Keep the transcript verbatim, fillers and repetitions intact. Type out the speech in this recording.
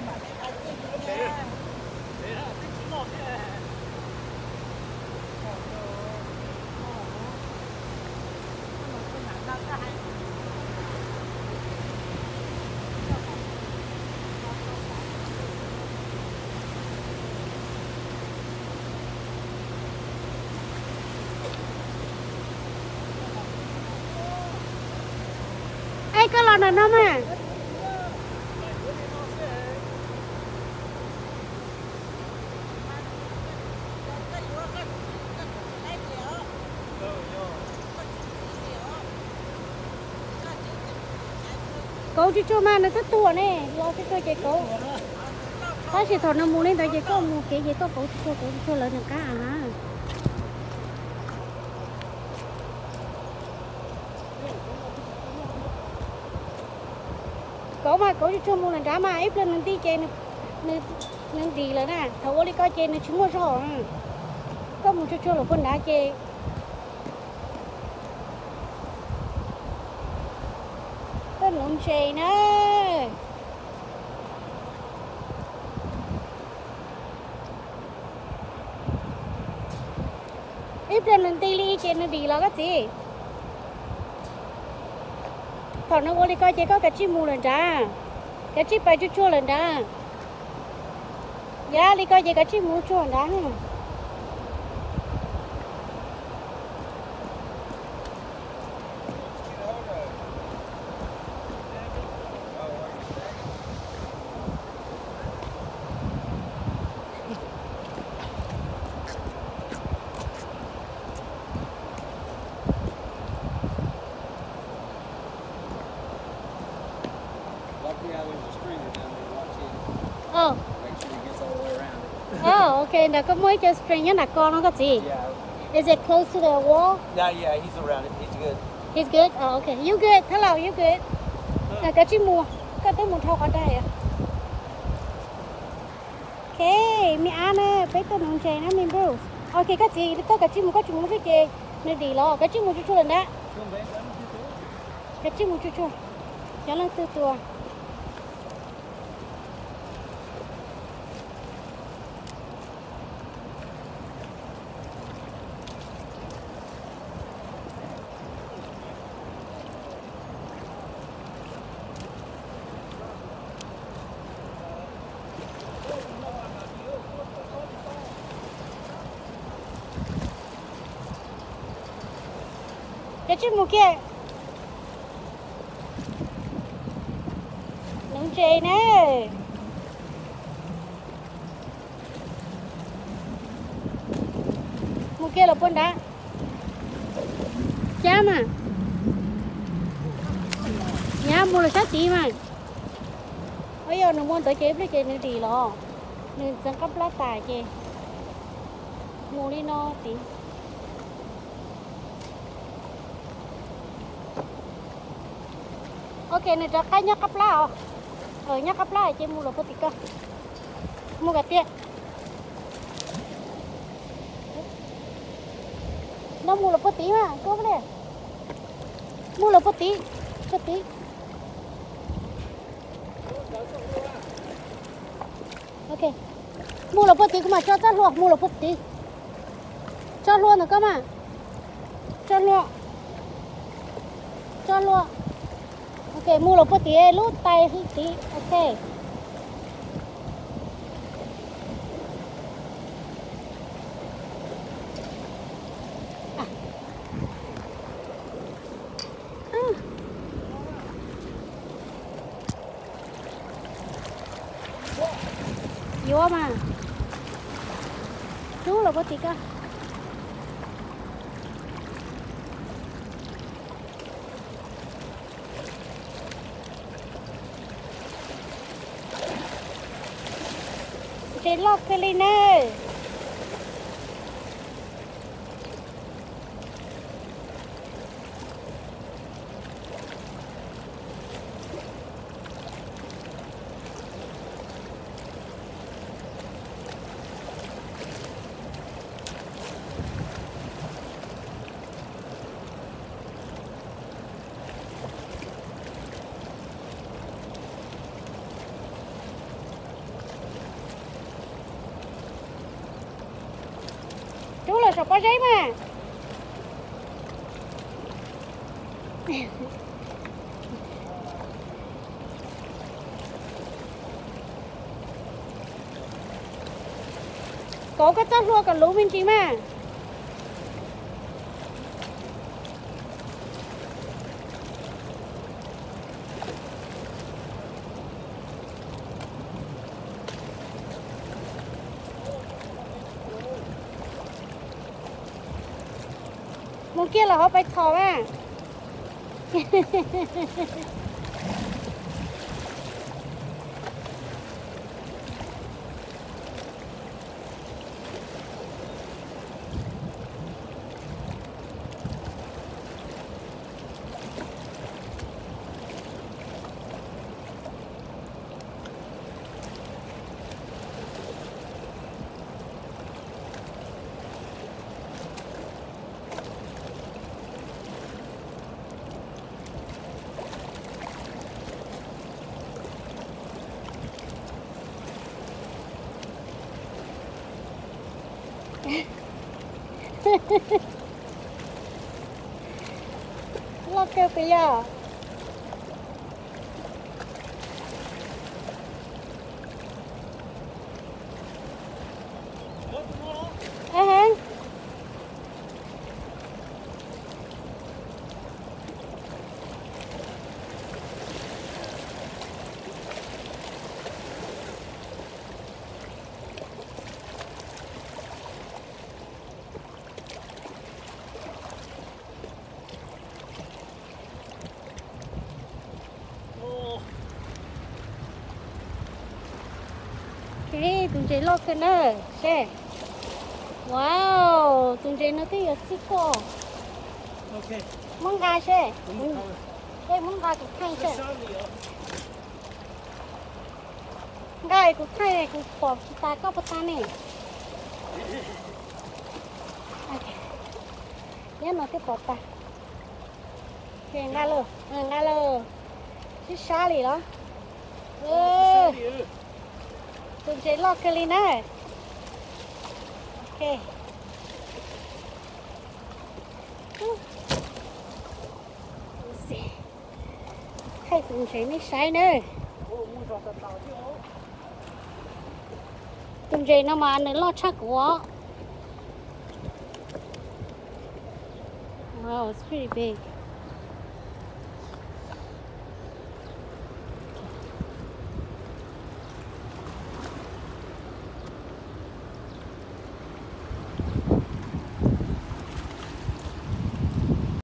Ai có lon nào nó mà cậu chú cho mà nó rất tua nè lo cái cơ chế cậu có gì thằng nó mua lên tại chế có mua cái gì có cậu cho cậu cho lớn được cả à cậu mà cậu cho mua lần đó mà ép lên lần tí trên nên nên đi là nè thầu đi coi trên nó chúng nó rõ có một chút chút là con đá chê có nón chê nữa ép lên lần tí đi trên nó đi là cái gì còn nó vô đi coi chơi có cái chim mù lần ra cái chim bay chút chua lần ra giá đi coi chơi cái chim mù chua lần ra nè oh. Make sure he gets all the way around it. Oh, okay. Now come wait just string in that corner. Got see. Yeah. Is it close to the wall? Yeah, yeah, he's around it. He's good. He's good. Oh, okay. You good? Hello, you good? Là cái chim mùa, cái tới một thau ở đây à? Okay, mi ăn nè, bây giờ nông chơi nè, mi bro. Okay, cái gì? Có cái chim mùa, có chim mùa cái gì? Nó đi lo, cái chim mùa chút chút lên đó. Cái chim mùa chút chút, cho nó từ từ. Cái chim mùa kia nướng chè nè mùa kia là con đá chá mà nhà mua là sát tí mà bây giờ nó muốn tới chế với chế nó đi lo nên dẫn cấp lá tài chế mua đi nó tí ok này cho cái nhắc cặp lá ở nhắc cặp lá chị mua được cái cơ mua cái tiền nó mua được cái tí mà có vấn đề mua được cái tí cái tí ok mua được cái tí mà cho rất luôn mua được cái tí cho luôn được cơ mà cho luôn cho luôn ok mua lộc tí lút tay tí ok à. À. Vô mà chú lộc tí cơ trên lọc cái lên nè sọc bao giấy mà. Có cái chắc luôn cả lũ bên chị mà. Một kia là họ phải thò à. Lo kêu bây giờ. À hả? Hey, tụi chị lo cái nữa, xe. Wow, tụi chị nó thấy ở xích cô. Okay. Món gà xe. Đây món gà cũng thay xe. Gà cũng thay này cũng bỏ ta có bắt ta này. Nhớ nó cái bỏ ta. Okay, gà lơ, ừ, gà lơ. Chứ xa lì đó. Ừ. Tụi chị lo cái ly này. Ok. Hay tụi chị mới sai nữa. Tụi chị nó mà nó lo chắc quá. Wow, it's pretty big.